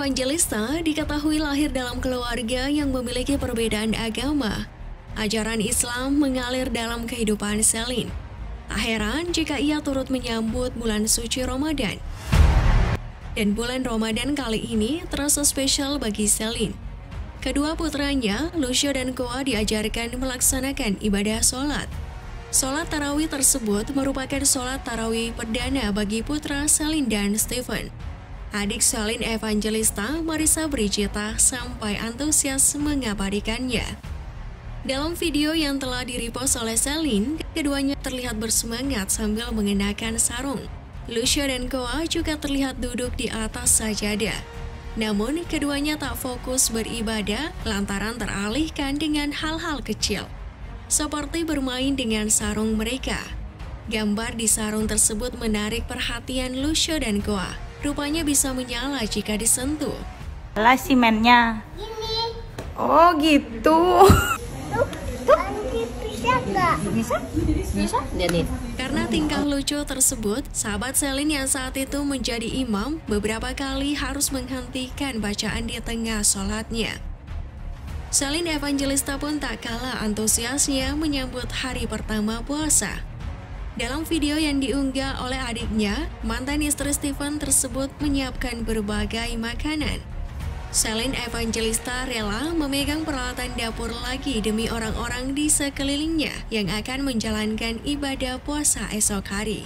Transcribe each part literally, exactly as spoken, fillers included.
Evangelista diketahui lahir dalam keluarga yang memiliki perbedaan agama. Ajaran Islam mengalir dalam kehidupan Celine. Tak heran jika ia turut menyambut bulan suci Ramadan. Dan bulan Ramadan kali ini terasa spesial bagi Celine. Kedua putranya, Lucio dan Koa, diajarkan melaksanakan ibadah sholat. Sholat tarawih tersebut merupakan sholat tarawih perdana bagi putra Celine dan Stephen. Adik Celine Evangelista, Marissa Brigita, sampai antusias mengabadikannya. Dalam video yang telah direpost oleh Celine, keduanya terlihat bersemangat sambil mengenakan sarung. Lucio dan Koa juga terlihat duduk di atas sajadah. Namun, keduanya tak fokus beribadah lantaran teralihkan dengan hal-hal kecil, seperti bermain dengan sarung mereka. Gambar di sarung tersebut menarik perhatian Lucio dan Koa. Rupanya bisa menyala jika disentuh. Lah simennya. Ini. Oh gitu. Tuh, tuh. Bisa nggak? Bisa? Bisa? Lihat. Karena tingkah lucu tersebut, sahabat Celine yang saat itu menjadi imam beberapa kali harus menghentikan bacaan di tengah sholatnya. Celine Evangelista pun tak kalah antusiasnya menyambut hari pertama puasa. Dalam video yang diunggah oleh adiknya, mantan istri Stephen tersebut menyiapkan berbagai makanan. Celine Evangelista rela memegang peralatan dapur lagi demi orang-orang di sekelilingnya yang akan menjalankan ibadah puasa esok hari.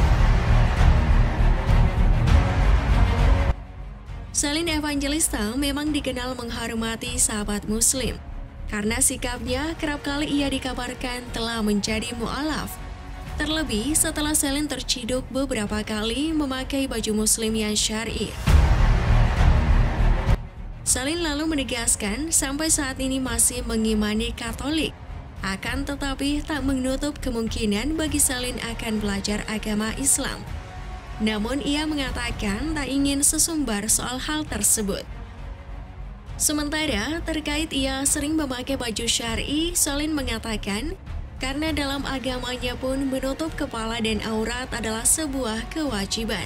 Celine Evangelista memang dikenal menghormati sahabat muslim, karena sikapnya kerap kali ia dikabarkan telah menjadi mu'alaf. Terlebih setelah Celine terciduk beberapa kali memakai baju muslim yang syar'i. Celine lalu menegaskan sampai saat ini masih mengimani Katolik. Akan tetapi tak menutup kemungkinan bagi Celine akan belajar agama Islam. Namun ia mengatakan tak ingin sesumbar soal hal tersebut. Sementara terkait ia sering memakai baju syar'i, Celine mengatakan karena dalam agamanya pun menutup kepala dan aurat adalah sebuah kewajiban.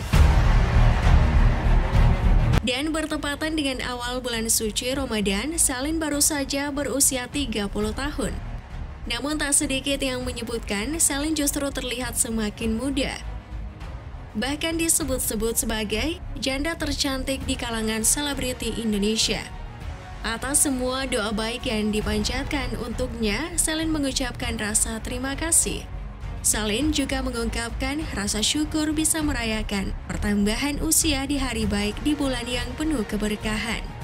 Dan bertepatan dengan awal bulan suci Ramadan, Celine baru saja berusia tiga puluh tahun. Namun tak sedikit yang menyebutkan Celine justru terlihat semakin muda. Bahkan disebut-sebut sebagai janda tercantik di kalangan selebriti Indonesia. Atas semua doa baik yang dipanjatkan untuknya, Celine mengucapkan rasa terima kasih. Celine juga mengungkapkan rasa syukur bisa merayakan pertambahan usia di hari baik di bulan yang penuh keberkahan.